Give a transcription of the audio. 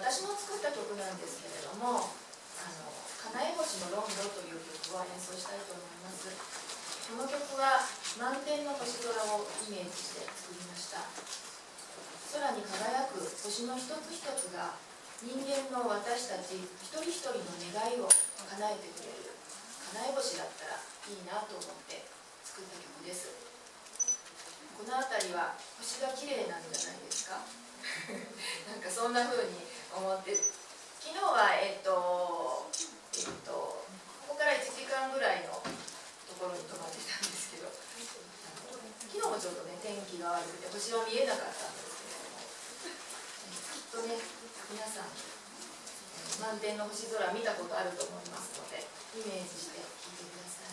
私の作った曲なんですけれども、かなえ星のロンドという曲を演奏したいと思います。この曲は満天の星空をイメージして作りました。空に輝く星の一つ一つが人間の私たち一人一人の願いを叶えてくれるかなえ星だったらいいなと思って作った曲です。この辺りは星が綺麗なんじゃないですかなんかそんな風に思って、昨日はここから1時間ぐらいのところに泊まってたんですけど、昨日もちょっとね天気が悪くて星は見えなかったんですけれども、きっとね皆さん満天の星空見たことあると思いますので、イメージして聴いてください。